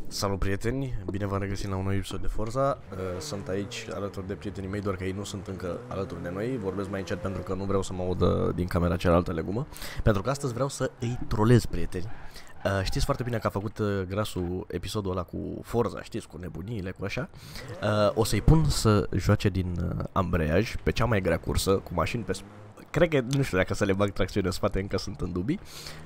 Salut prieteni, bine v-am regăsit la un nou episod de Forza. Sunt aici alături de prietenii mei, doar că ei nu sunt încă alături de noi. Vorbesc mai încet pentru că nu vreau să mă audă din camera cealaltă legumă. Pentru că astăzi vreau să îi trolez, prieteni. Știți foarte bine că a făcut Grasul episodul ăla cu Forza, știți, cu nebuniile, cu așa. O să-i pun să joace din ambreiaj pe cea mai grea cursă, cu mașini pe... Cred că, nu știu dacă să le bag tracțiune în spate, încă sunt în dubii.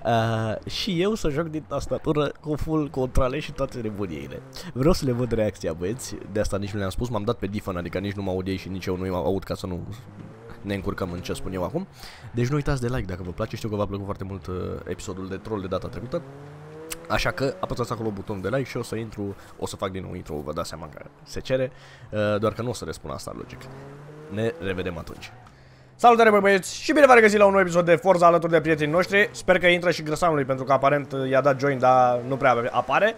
Și eu să joc din tastatură cu full controle și toate nebuniile. Vreau să le văd reacția, băieți. De asta nici nu le-am spus, m-am dat pe Diffon, adică nici nu mă aud ei și nici eu nu aud, ca să nu ne încurcăm în ce spun eu acum. Deci nu uitați de like dacă vă place, știu că v-a plăcut foarte mult episodul de troll de data trecută. Așa că apăsați acolo butonul de like și o să intru, o să fac din nou intro, vă dați seama că se cere. Doar că nu o să răspund asta, logic. Ne revedem atunci. Salutare băieți și bine v-am regăsit la un nou episod de Forza alături de prietenii noștri. Sper că intră și Grăsanului pentru că aparent i-a dat join, dar nu prea apare.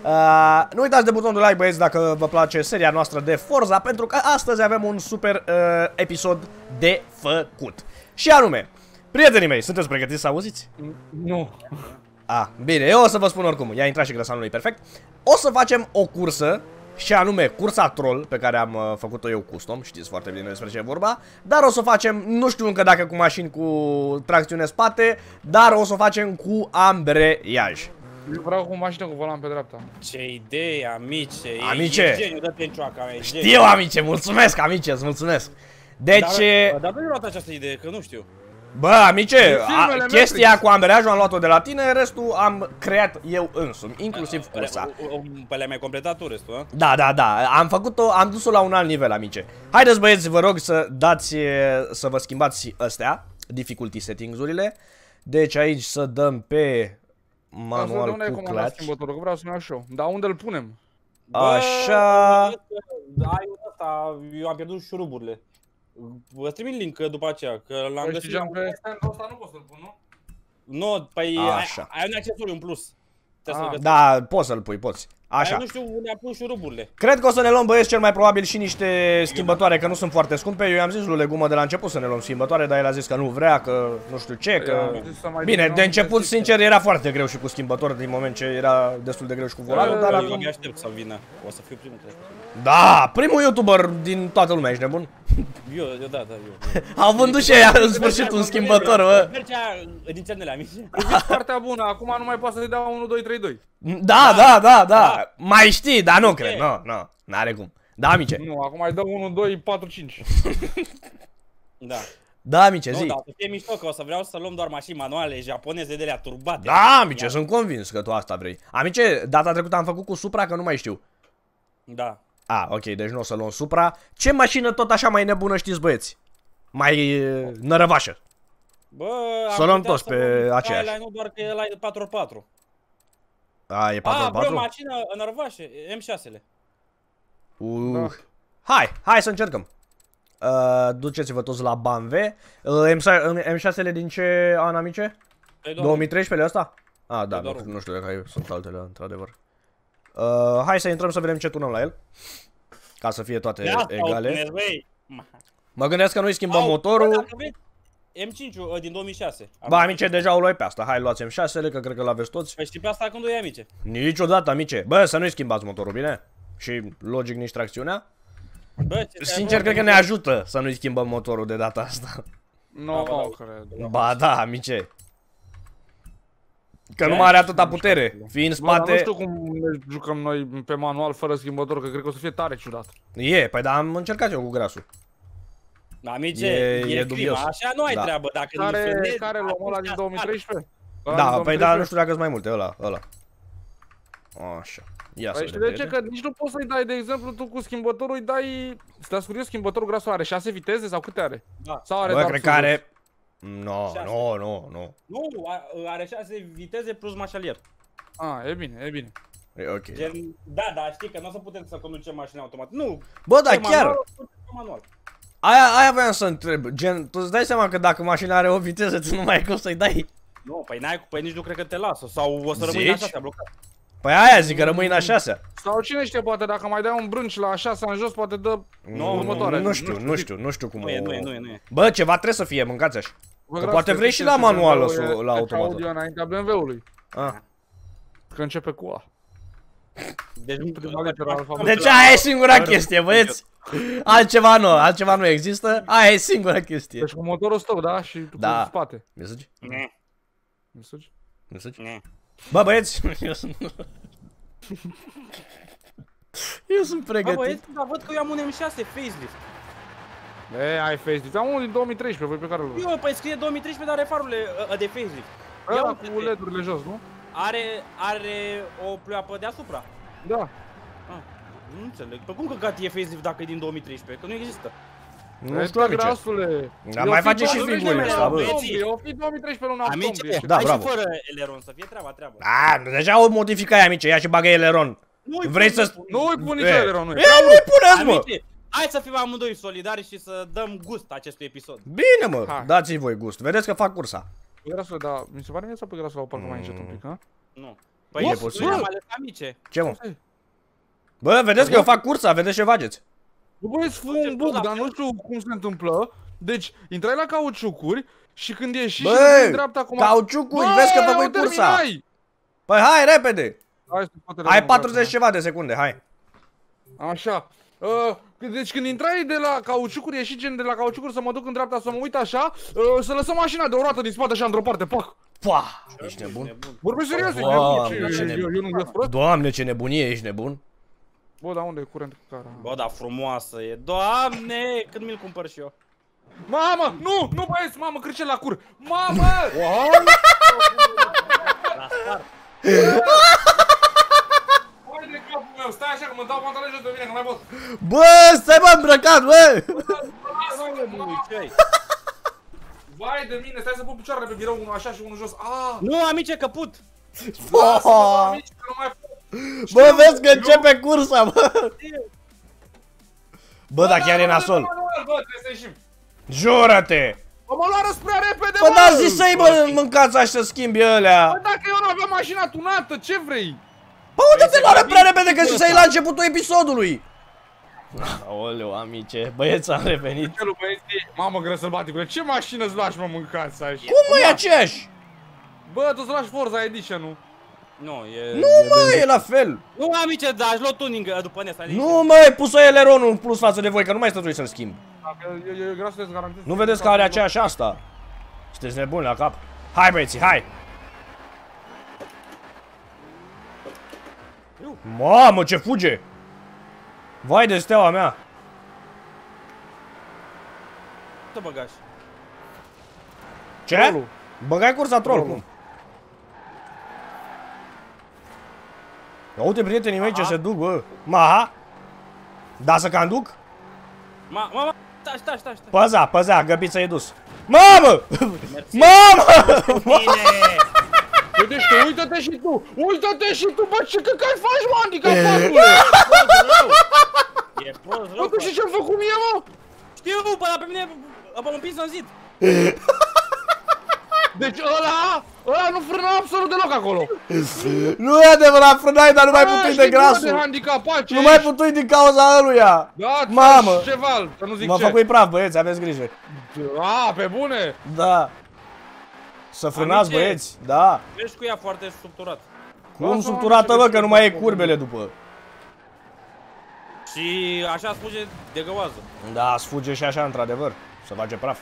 Nu uitați de butonul de like, băieți, dacă vă place seria noastră de Forza, pentru că astăzi avem un super episod de făcut. Și anume, prietenii mei, sunteți pregătiți să auziți? Nu. Bine, eu o să vă spun oricum, i-a intrat și Grăsanului, perfect. O să facem o cursă, și anume cursa troll, pe care am făcut-o eu custom, știți foarte bine despre ce e vorba. Dar o să o facem, nu știu încă dacă cu mașini cu tracțiune spate, dar o să o facem cu ambreiaj. Eu vreau cu mașină cu volan pe dreapta. Ce idee, amice! Amice! E geniu, dă-te în cioaca mea, Știu, amice, mulțumesc, amice, îți mulțumesc. Deci... Dar nu-i luat această idee, că nu știu. Bă, amice, chestia cu ambreiajul am luat-o de la tine, restul am creat eu însumi, inclusiv cursa. Pe le-ai mai completat tu restul, a? Da, am făcut-o, am dus-o la un alt nivel, amice. Haideți, băieți, vă rog să dați, să vă schimbați astea, difficulty settings-urile. Deci aici să dăm pe manual cu clutch. Că vreau să-mi iau și eu. Dar unde îl punem? Așa. Ai ăsta, eu am pierdut șuruburile. Vă trimit link după aceea, că l-am găsit. Pe stand-ul ăsta nu pot să-l pun, nu? Nu, păi ai un accesoriu în plus. Da, poți să-l pui, poți. Așa. Nu știu unde am pus șuruburile. Cred că o să ne luăm, băieți, cel mai probabil și niște schimbătoare, că nu sunt foarte scumpe. Eu i-am zis lui Legumă de la început să ne luăm schimbătoare, dar el a zis că nu vrea, că nu știu ce, că... Bine, de început, sincer, era foarte greu și cu schimbători, din moment ce era destul de greu și cu volanul, dar acum... Eu aștept să vină, o să fiu primul, cred. Da, primul YouTuber din toată lumea, ești nebun? Eu. Au vândut și ea în sfârșit un schimbător, bă. Mergea în țernele, amici. E partea bună, acum nu mai poate să-i dea 1, 2, 3, 2. Da. Mai știi, dar nu cred, nu, n-are cum. Da, amice. Nu, acum mai dă 1, 2, 4, 5. Da. Da, amice, zi. Nu, dar să fie mișto, că o să vreau să luăm doar mașini manuale japoneze de alea turbate. Da, amice, sunt convins că tu asta vrei. Amice, data trecută am făcut cu Supra, că nu mai știu. Da. Ok, deci nu o să luăm Supra. Ce mașină tot așa mai nebună știți, băieți? Mai nărăvașă. Bă, să luăm toți pe aceeași. Nu doar că ăla e 4x4. E 4x4? Bă, mașină nărăvașe, M6-le. Hai să încercăm. Duceți-vă toți la BMW. M6-le din ce an, amice? 2013-le ăsta? Da, nu știu dacă sunt altele, într-adevăr. Hai să intrăm să vedem ce tunăm la el. Ca să fie toate egale. Mă gândesc că noi schimbăm motorul. M5 din 2006. Ba, amice, deja o luai pe asta. Hai, luați M6-le, că cred că l-aveți toți. Păi știi pe asta când o iei, amice? Niciodată, amice. Bă, să nu-i schimbați motorul, bine? Și logic nici tracțiunea. Bă, sincer, cred că ne ajută să nu-i schimbăm motorul de data asta. Nu, cred. Ba, da, amice. Că nu mai are atâta putere. Fiind în spate... Nu știu cum ne jucăm noi pe manual fără schimbător, că cred că o să fie tare ciudat. Păi da, am încercat eu cu Grasul. Amice, e dubios. Așa nu ai treabă, dacă care luăm ăla din 2013? Da, păi da, nu știu dacă sunt mai multe, ăla. Așa. Ia să vedem. De ce? Că nici nu poți să-i dai, de exemplu, tu cu schimbătorul îi dai... Stai curios, schimbătorul Grasul are 6 viteze sau câte are? Da. Sau are doar cred că are... Nu, are 6 viteze plus mașalier. E bine. E ok. Da, știi că nu o să putem să conducem mașina automat. Nu. Bă, da, chiar. Manual. Aia voiam să întreb. Gen, tu îți dai seama că dacă mașina are o viteză, tu nu mai ai cum să-i dai? Nu, păi nici nu cred că te lasă. Sau o să rămâi în 6-a blocat. Păi aia zic că rămâi în a 6-a. Sau cine știe, poate dacă mai dai un brânci la a 6-a în jos, poate dă următoarea. Nu știu cum o... Nu e. Bă, ceva trebuie să fie, mâncați așa. Că poate vrei și la manuală sau la automat. Audio înaintea BMW-ului. Că începe cu A. Deci prima literă a alfabetului. Deci aia e singura chestie, băieți. Altceva nu există. Aia e singura chestie. Deci cu motorul stău, da? Și cu Da. spate. Mergi? Mergi? Mergi? Bă, băieți, eu sunt Bă, pregătit. băieți, dar văd că eu am un M6 facelift. Ai facelift. Am unul din 2013, voi pe care îl văd. Eu, păi scrie 2013, dar are farurile de facelift. Ia Ăla uite, cu LED-urile jos, nu? are o pleoapă deasupra. Da. Ah, nu înțeleg. Pe cum că gata e facelift dacă e din 2013? Că nu există. Nu știu, amice. Grasule. Dar mai face și frigurile ăsta, bă. Eu fi 2013 luna octombrie. Amice, Da, hai bravo. și fără eleron, să fie treaba. Deja o modificai, amice, ia și bagă eleron. Vrei să... Nu-i pun nicio eleron, nu e. Nu-i puneți, mă! Amice, hai să fim amândoi solidari și să dăm gust acestui episod. Bine, mă, Hai. dați-i voi gust. Vedeți că fac cursa. Pe grasule, da, mi se pare mie sau pe grasule au parcă mai încet un pic, ha? Nu. Păi E eu posibil. am ales amice. Ce, mă? Bă, vedeți că eu fac cursa, vedeți ce faceți. Bă, băieți, fă un bug, dar nu știu cum se întâmplă. Deci, intrai la cauciucuri și când ieși și din dreapta acum... cauciucuri, vezi că făcui cursa. Păi hai, repede. Ai 40 ceva de secunde, hai. Așa. Deci când intrai de la cauciucuri, ieși gen de la cauciucuri să mă duc în dreapta să mă uit așa, să lăsăm mașina de o roată din spate așa într-o parte, pac. Pua, ești nebun? Vorbesc serios, eu nu găsesc prost. Doamne, ce nebunie, ești nebun? Bă, dar unde e curent cu cara? Bă, dar frumoasă e. Doamne, când mi-l cumpăr și eu. Mamă, nu băieți, mamă, crâcel la cur. Mamă! La spart. Hai de capul meu, stai așa că mă dau pantaloni jos de mine, că mai pot. Bă, stai mă îmbrăcat, bă! Vai de mine, stai să pun picioarele pe birou, unul așa și unul jos. Nu, amice, căput. Bă, vezi că începe cursa, bă! Bă, dar chiar e nasol. Bă, trebuie să ieșim. Jură-te! Bă, mă lua răs prea repede, Bă, dar zi să-i bă, mâncați așa să schimbi ălea. Bă, dacă eu nu aveam mașina tunată, ce vrei? Bă, unde te luară prea repede că și să-i la începutul episodului? Aoleu, amice, băieți, am revenit. Mamă, grăsălbaticule, ce mașină îți lași, mă, mâncați așa? Cum mă, e aceeași? Bă, tu îți lași Forza Edition-ul. Nu, e... Nu, mă, e la fel. Nu, amice, dar aș lua tuning după Nesa. Nu, mă, ai pus-o eleronul în plus față de voi, că nu mai stătui să-l schimb. Eu grasul îți garantez. Nu vedeți că are aceeași asta? Sunteți nebuni la cap. Hai, băieții, hai! Mamă, ce fuge! Vai de steaua mea! Te băgași. Ce? Băgai cursa troll, cum? Uite prietenii mei ce se duc, bă. Maha? Da să canduc? Mama, stai. Păzea, găbița e dus. Mamă! Mamă! Uite-te și tu! Uite-te și tu, bă, ce căcat faci, mă, handicapatule? E prost rău. Bă, tu știi ce-am făcut mie, mă? Știu, bă, dar pe mine m-am împins în zid. Deci ăla nu frâna absolut deloc acolo. Nu e adevărat, frânai, dar nu mai putui de grasul. Nu mai putui din cauza ăluia. Da, mamă. Ceval, să nu zic mă ce. făcui praf, băieți, aveți grijă. Pe bune? Da. Să frânați, băieți, da. Mergi cu ea foarte subturat. Cum subturată, bă, că nu mai e curbele după. Și așa sfuge de găoază. Da, sfuge și așa, într-adevăr. Să face praf.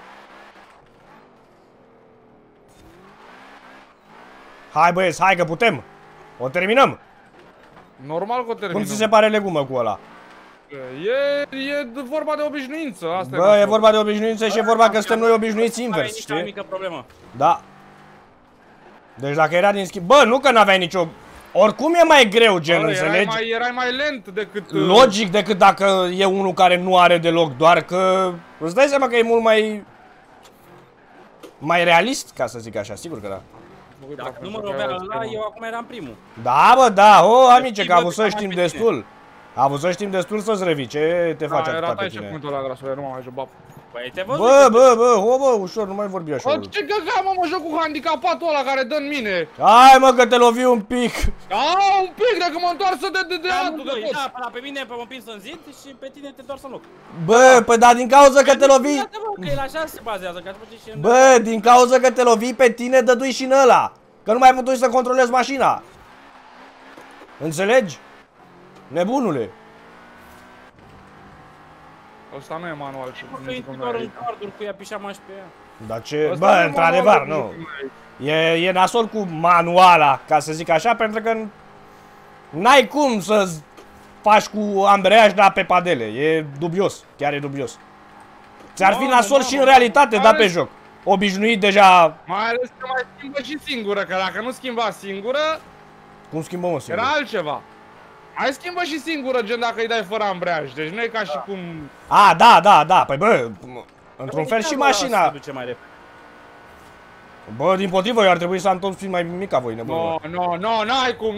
Hai, băieți, hai că putem. O terminăm. Normal că o terminăm. Cum ți se pare legumă cu ăla? E vorba de obișnuință, asta. Bă, e vorba de obișnuință și e vorba că suntem noi obișnuiți invers, știi? Nu ai mică problemă. Da. Deci dacă era din schimb... Bă, nu că n-aveai nicio... Oricum e mai greu, gen, înțelegi? Erai mai lent decât... Logic decât dacă e unul care nu are deloc, doar că... Îți dai seama că e mult mai realist, ca să zic așa, sigur că da. Dacă nu mă rovea ăla, eu acum eram primul. Da, bă, da, amice, că a avut să știm destul. A avut să știm destul să-ți revii, ce te face atâta pe tine? Da, era și nu mă mai joc, bap. Păi te văd. Bă, ușor, nu mai vorbi așa. Bă, ce căca, mă joc cu handicapatul ăla care dă în mine. Hai, mă, că te lovi un pic. Un pic, dacă mă întoarsă de altul, de tot. Da, pe mine m-am împins în zid și pe tine te întoarți în loc. Bă, păi da, din cauza că te lovi. Că el așa se bazează, că ați și în... Bă, din cauza că te lovi pe tine, dădui și în ăla. Că nu mai putui să controlezi mașina. Înțelegi? Nebunule. Ăsta nu e manual ce Că intri doar în carduri cu ea, pișam și pe ea. Dar ce... Bă, într-adevăr, nu. E nasol cu manuala, ca să zic așa, pentru că n-ai cum să faci cu ambreiaj, dar pe padele. E dubios, chiar e dubios. Ți-ar fi nasol și în realitate, da, pe joc. Obișnuit deja... Mai ales că mai schimbă și singură, că dacă nu schimba singură, Cum schimbăm o singură? era altceva. Mai schimbă și singură, gen dacă îi dai fără ambreiaj, deci nu e ca și cum... A, da, păi bă, într-un fel și mașina... duce mai repede. Bă, dimpotrivă, eu ar trebui să am tot fi mai mic ca voi, nebun. No, n-ai cum,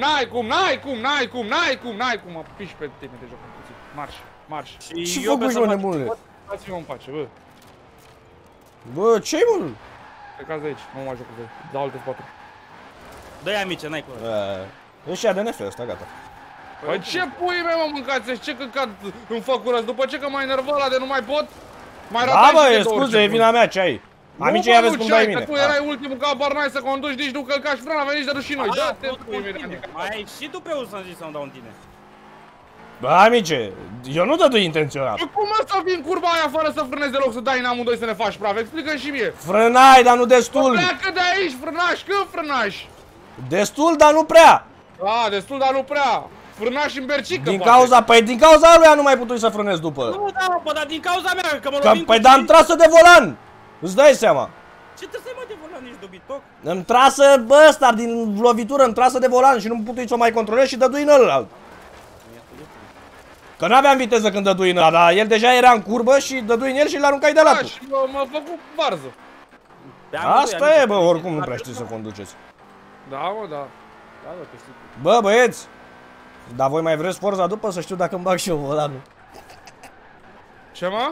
mă piși pe tine de joc puțin. Marș. Ce făcuși, mă, nebunule? Dați-mă în pace, bă. Bă, ce-i, mă? Plecați de aici, nu mai joc cu voi. Dau alte spate. Dă-i amice, n-ai curaj. E și ADNF ăsta, gata. Păi ce pui mei, mă, mâncați? Ce căcat îmi fac curăț? După ce că m-ai enervat ăla de nu mai pot? Mai Da, ratai bă, și de e două scuze, ori e ce vina mea, ce ai? Amice, ia vezi cum dai mine. Că tu erai ultimul ca barnai să conduci, nici nu călcași frâna, veni și de ruși noi. Da-te, pui mei, adică... Mai ai și tu pe ul să-mi zici să-mi dau în tine. Bă, amice, eu nu dădui intenționat. Cum mă să vin curba aia fără să frânezi deloc, să dai în amândoi să ne faci praf? Explică și mie. Frânai, dar nu destul. Pleacă de aici, frânași, când frânași? Destul, dar nu prea. Da, destul, dar nu prea. Frânași în bercică, Din cauza, păi din cauza lui nu mai putui să frânezi după. Nu, da, bă, dar din cauza mea, că mă Că, lovim păi cu dar am știi. trasă de volan. Îți dai seama. Ce trebuie să-i mă de volan, nici dobitoc? Îmi trasă, bă, ăsta din lovitură, îmi trasă de volan și nu putui să o mai controlez și dădui în ălalt. Că n-aveam viteză când dădui în ăla, dar el deja era în curbă și dădui în el și l-aruncai de Da, latul. și m-a făcut varză. Asta e, bă, oricum nu prea știți să conduceți. Da, mă, da. Da, bă, că știi. Bă, băieți, dar voi mai vreți Forza după să știu dacă îmi bag și eu volanul. Ce, mă?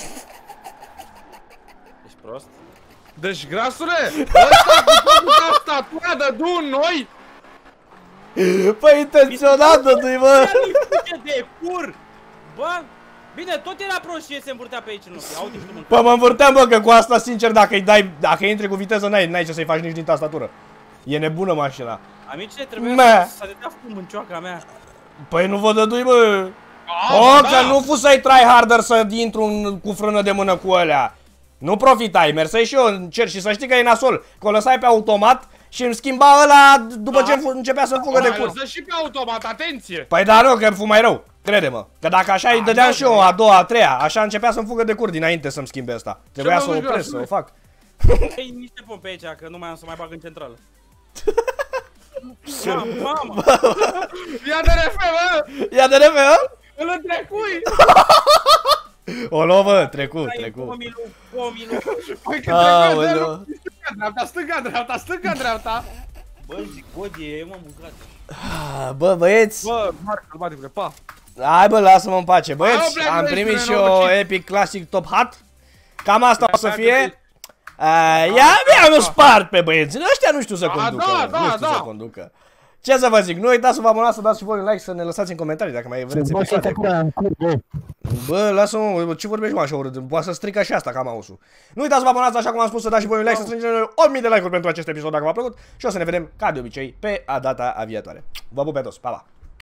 Ești prost? Deci, grasule, ăsta cu statura de du noi? Păi intenționat dădui, bă. Ce de cur! Bă, bine, tot era prost și se învârtea pe aici în ochi. Auzi și tu mâncă. Bă, mă învârteam, bă, că cu asta, sincer, dacă intri cu viteză, n-ai ce să-i faci nici din tastatură. E nebună mașina. Amice, trebuie Meh. să te dea fum în cioaca mea. Păi nu vă dădui, bă. Da. Că nu fu să-i try harder să intru cu frână de mână cu alea. Nu profitai, mersei și eu în cer și să știi că e nasol. Că o lăsai pe automat și îmi schimba ăla după ce începea să-mi fugă de Mai cur. lăsă și pe automat, atenție! Păi da, nu, că îmi fu mai rău. Crede-mă. Că dacă așa îi dădeam și eu a doua, a treia, așa începea să-mi fugă de cur dinainte să-mi schimbe asta. Trebuia să o opresc, să o fac. Ei, niște pun pe aici, că nu mai am să mai bag în centrală. Mamă! Ia de refe, bă! Ia de reve, hă? Îl întrecui! O luă, bă, trecut. Pomilul. Păi că Aoleu. trecut, stânga, dreapta. Bă, zigodie, mă mâncat. Bă, băieți. Bă, Marc, calmatic, pa! Hai, bă, lasă-mă în pace. Băieți, Hai, pleacă am de aici, primit și Renault, o ce- Epic Classic Top Hat. Cam asta o să Pleacă fie. de Ia-mi spart pe băieți. Ăștia nu știu să conducă. da, Nu știu da. să conducă. Ce să vă zic, nu uitați să vă abonați, să dați și voi un like, să ne lăsați în comentarii dacă mai vreți episoade. Bă, lasă-mă, bă, ce vorbești, mă, așa urât? Poate să strică și asta ca mouse-ul. Nu uitați să vă abonați, așa cum am spus, să dați și voi un like, să strângem 8000 de like-uri pentru acest episod dacă v-a plăcut și o să ne vedem, ca de obicei, pe data viitoare. Vă pup pe toți, pa, pa!